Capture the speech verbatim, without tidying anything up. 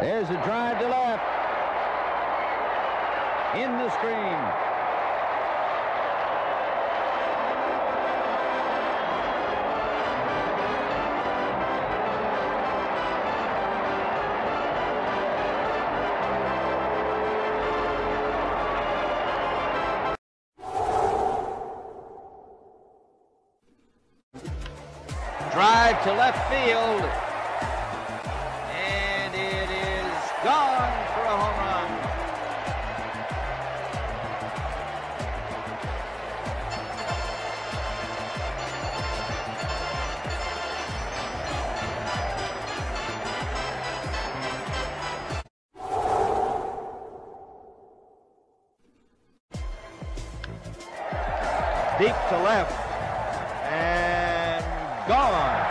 There's a drive to left. In the screen. Drive to left field, and it is gone for a home run. Deep to left, and gone.